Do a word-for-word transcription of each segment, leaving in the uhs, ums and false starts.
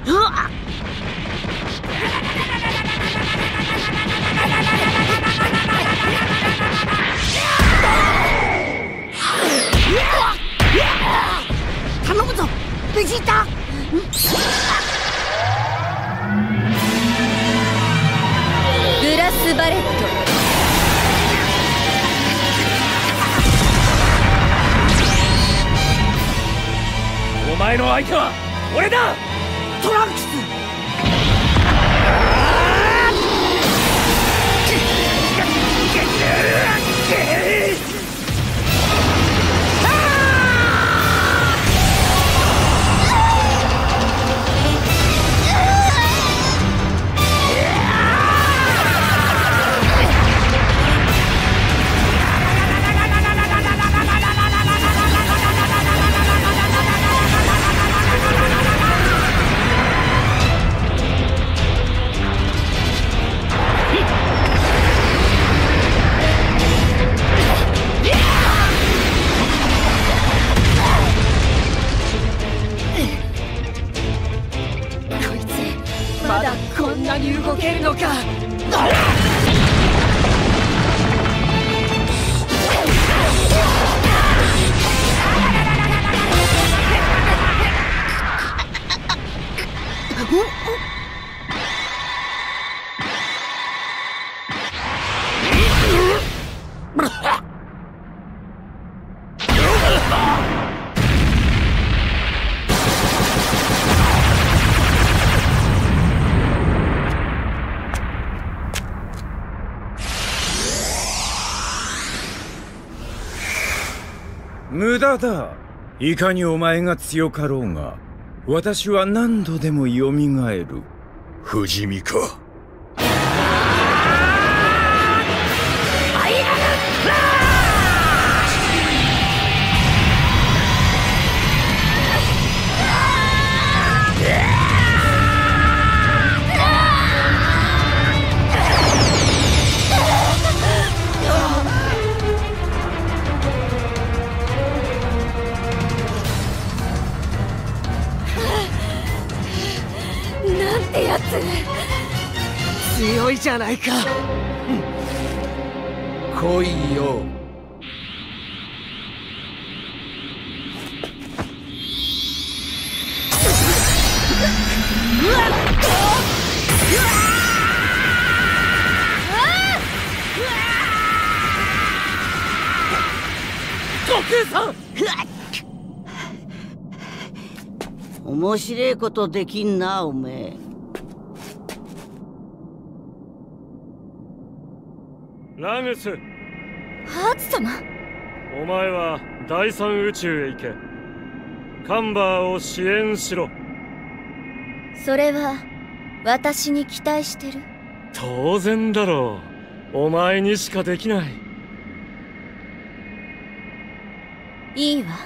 頼むぞベジータ。 グラスバレット。 お前の相手は俺だ。 トランクス。 まだこんなに動けるのか。 無駄だ。いかにお前が強かろうが、私は何度でも蘇る。 不死身か。 なんてやつ。 強いじゃないか。 来いよ。 悟空さん。 面白いことできんなおめえ。 ラグス。 ハーツ様。 お前は第三宇宙へ行け。カンバーを支援しろ。 それは私に期待してる。 当然だろう。お前にしかできない。 いいわ。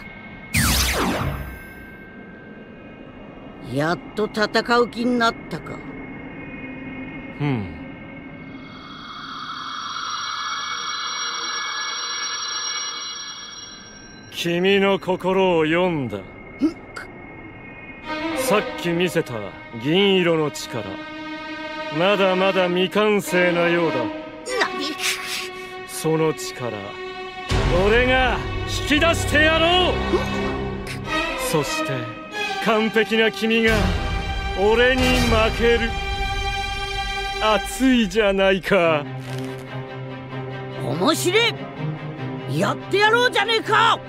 やっと戦う気になったか。 うん。君の心を読んだ。さっき見せた銀色の力、まだまだ未完成なようだ。その力、俺が引き出してやろう。そして完璧な君が俺に負ける。熱いじゃないか。 面白い。やってやろうじゃねえか。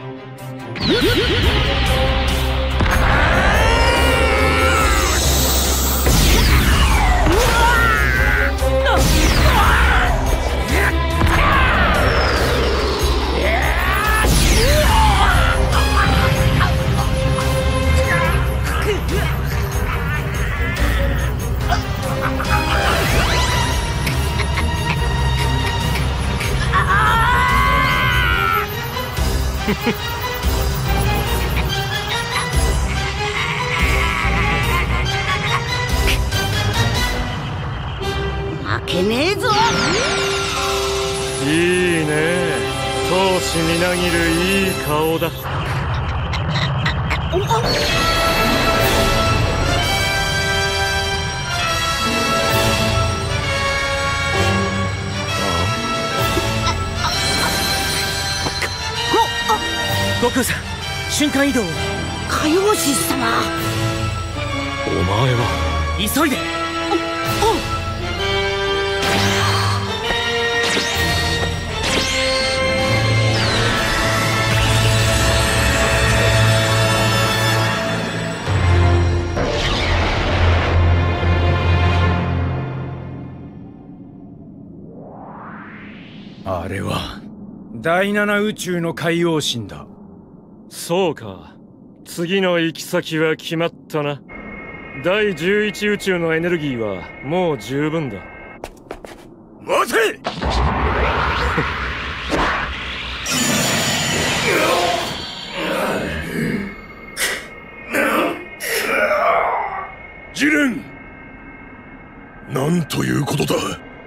負けねえぞ。 いいね。闘志みなぎるいい顔だ。 悟空さん、瞬間移動を。 カヨシ様。 お前は急いで。 あれは第七宇宙の海王神だ。 そうか。次の行き先は決まったな。第十一宇宙のエネルギーはもう十分だ。 待てジレン、なんということだ。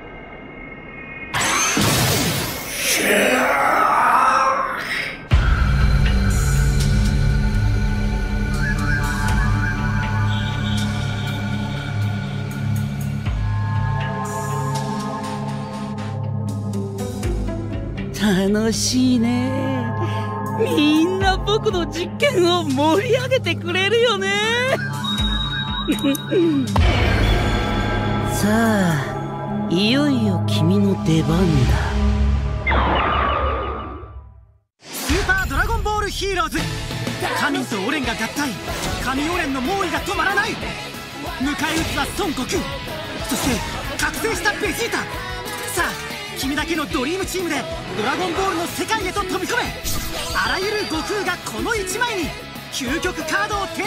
楽しいね。みんな僕の実験を盛り上げてくれるよね。さあ、いよいよ君の出番だ。 スーパードラゴンボールヒーローズ。カミンとオレンが合体。神オレンの猛威が止まらない。迎え撃つは孫悟空、そして覚醒したベジータ。さあ君だけのドリームチームでドラゴンボールの世界へと飛び込め。あらゆる悟空がこのいちまいに究極カードを手に入れろ。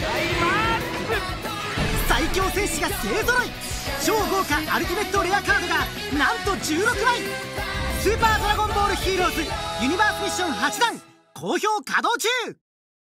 最強戦士が勢ぞろい。超豪華アルティメットレアカードがなんとじゅうろくまい。スーパードラゴンボールヒーローズユニバースミッションはちだん好評稼働中。